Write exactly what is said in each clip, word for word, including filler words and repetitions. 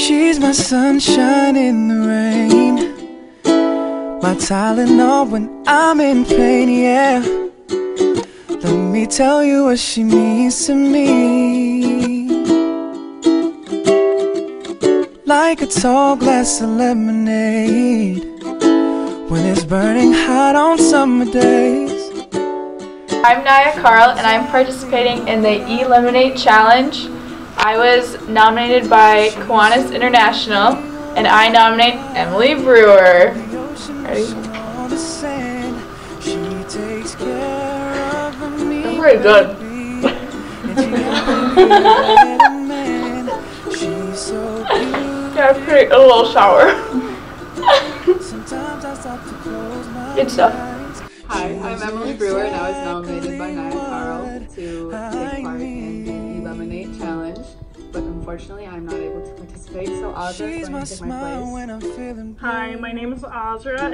She's my sunshine in the rain, my Tylenol when I'm in pain, yeah. Let me tell you what she means to me. Like a tall glass of lemonade when it's burning hot on summer days. I'm Naya Carl and I'm participating in the E-Lemonade Challenge. I was nominated by Kiwanis International and I nominate Emily Brewer. Ready? That's pretty good. Yeah, I'm pretty a little sour. Good stuff. Hi, I'm Emily Brewer and I was nominated by Naya Carl to take part in the E-Lemonade Challenge, but unfortunately I'm not able to participate, so Azra is going to take my place. Hi, my name is Azra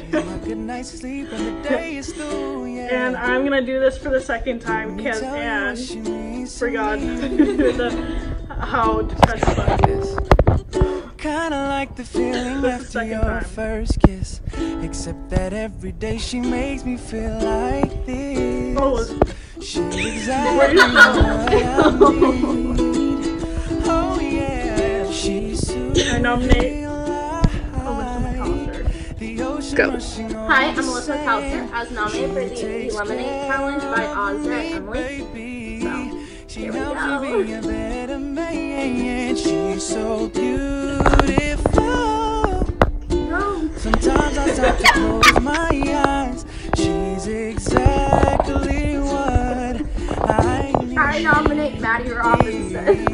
and I'm going to do this for the second time because Anne forgot the, how to press the button. Kinda like the feeling after your first kiss, except that every day she makes me feel like this. Oh. She's exactly what I need. Oh yeah, she's I nominate Go. Hi, I'm Melissa Kalser. I was nominated for the E-Lemonade Challenge by Azra and Emily. So, here we go. She's so beautiful. Sometimes I stop to close my eyes. She's exactly what I need. I nominate Maddie Robinson.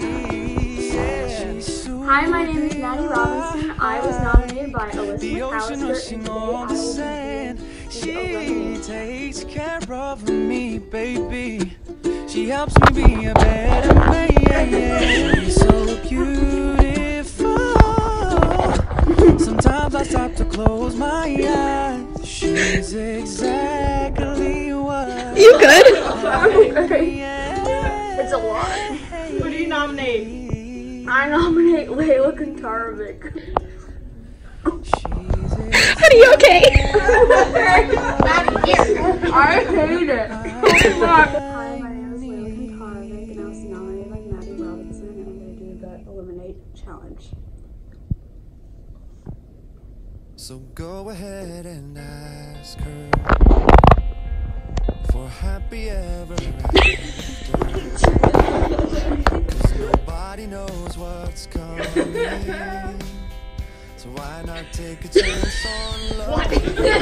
Hi, my name is Maddie Robinson. I was nominated by Alyssa McAllister and today she takes care of me, baby. She helps me be a better man. She's so beautiful. Sometimes I stop to close my eyes. She's exactly what. You good? It's a lot. Who do you nominate? I nominate Layla Kantarovic. Are you okay? I hate it. Hi, my name is Layla Kantarovic and I was nominated by Maddie Robinson and I'm going to do the Eliminate Challenge. So go ahead and ask her for happy ever after. Cause nobody knows what's coming. So why not take a chance on love?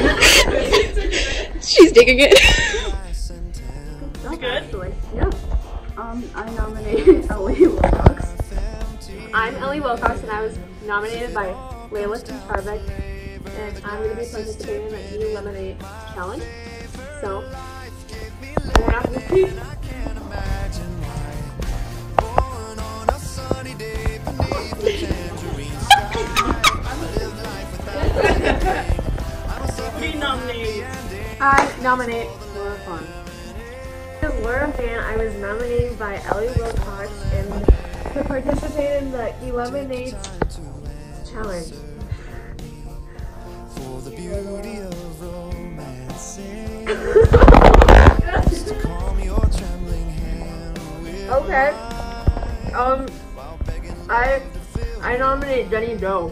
She's digging it. That's good. Yeah. Um, I nominated Ellie Wilcox. I'm Ellie Wilcox and I was nominated by Layla Kantarovic and I'm going to be participating in the E-Lemonade Challenge. So, we're not going to see. I nominate Laura Fawn. As Laura Fan, I was nominated by Ellie Wilcox and to participate in the E-Lemonade Challenge. For the beauty of romancing. Okay. Um, I I nominate Jenny Doe.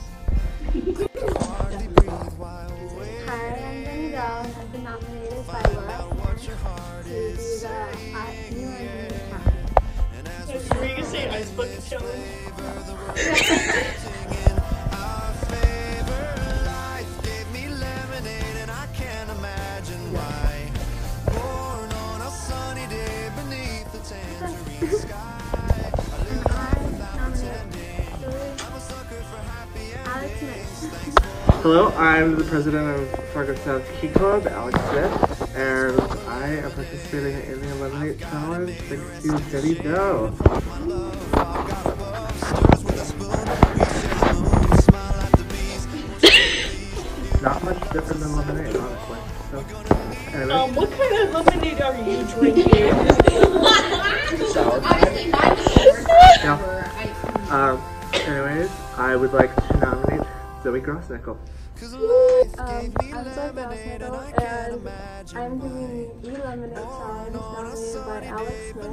Hi, I'm Jenny Doe and I've been nominated by Laura to do the E-Lemonade Challenge. Were you going to say Ice Bucket Challenge? Hello, I'm the president of Fargo South High School, Alex Smith, and I am participating in the Eliminate Challenge thanks to Jenny Doe. Not much different than lemonade, honestly. So, anyway. Um, what kind of lemonade are you drinking? Sour. Yeah. Um, anyways, I would like to nominate Zoe Grossnickel. Um, I'm Zoe Grossnickel, and I'm doing the E-Lemonade Challenge nominated by Alex Smith.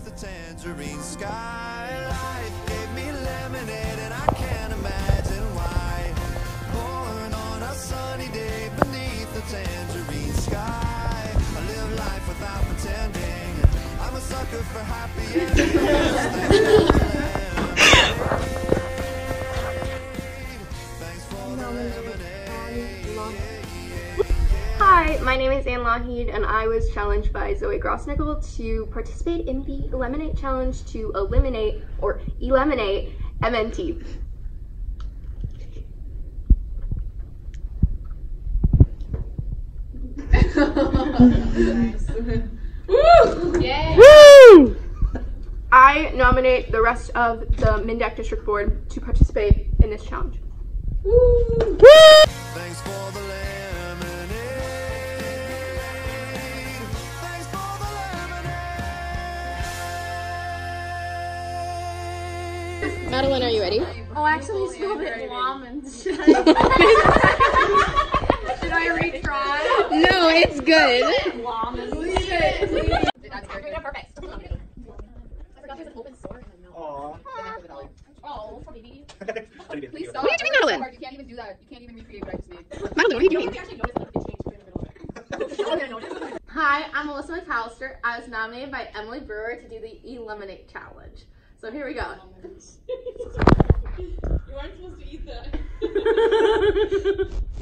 Hi, my name is Anne Lougheed, and I was challenged by Zoe Grossnickel to participate in the Eliminate Challenge to eliminate or eliminate M N T. Woo! Yay! Woo! I nominate the rest of the MinnDak District Board to participate in this challenge. Woo! Thanks for the lemonade. Thanks for the lemonade. Madeline, are you ready? Oh, actually, you spelled it almond. Should I, Should I retry? No, it's good. almond. Perfect. I forgot there's an open sore in my mouth. Oh, for baby. Please stop. What are you doing, Madeline? You can't even do that. You can't even recreate what I just made. Madeline, what are you doing? Hi, I'm Melissa McAllister. I was nominated by Emily Brewer to do the Eliminate Challenge. So here we go. You aren't supposed to eat that.